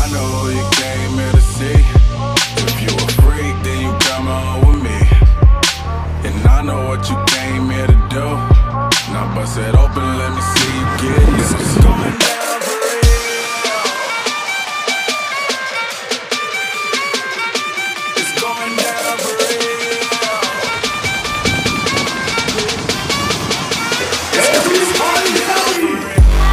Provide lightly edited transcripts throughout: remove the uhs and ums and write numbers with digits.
I know who you came here to see. If you a freak, then you come on with me. And I know what you came here to do. Now bust it open, let me see you get loose. It's going down for real. It's going down for real. It's going down for real.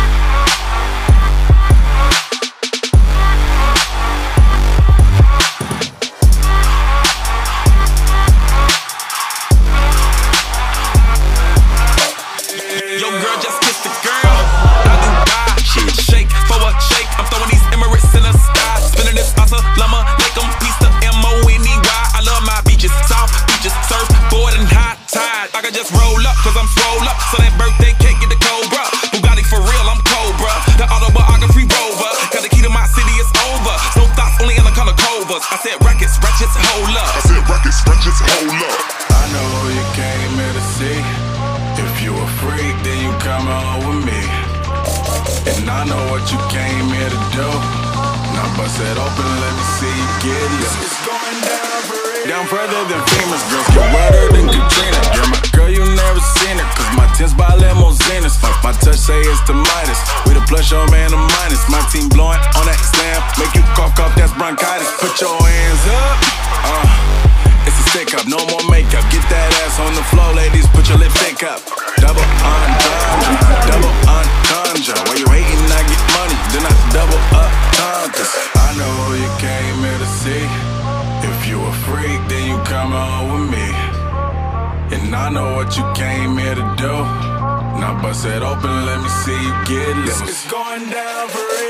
Yo, girl, just kissed the girl. I do die. Shake for a shake. I'm throwing these Emirates in the sky. Spinning this pasta, llama, make them piece to M-O-N-E-Y. I love my beaches, soft beaches, surf, board, and hot tide. I can just roll up, cause I'm swole up. So that birthday cake get the Cobra. Bugatti for real, I'm Cobra. The autobiography rover. Got the key to my city, it's over. No thoughts, only in the color covers. I said rackets, ratchets, hold up. I said rackets, ratchets, hold up. I know who you came here to see. If you a freak, then you come on with me. And I know what you came here to do. Now bust it open, let me see you get loose. It's going down for real. Down further than famous girls, get wetter than Katrina. You're my girl, you never seen her, cause my tins by limousines. My touch say it's the Midas. We the plus, your man, the minus. My team blowing on that slam, make you cough, that's bronchitis. Put your hands up, it's a stick up, no more makeup. Get that ass on the floor, ladies, put your lipstick up. Double entendre, double entendre. While you hating, I get money, then I double up tons. I know who you came here to see. If you a freak, then you come on with me. And I know what you came here to do. Now bust it open, let me see you get loose. It's going down for real.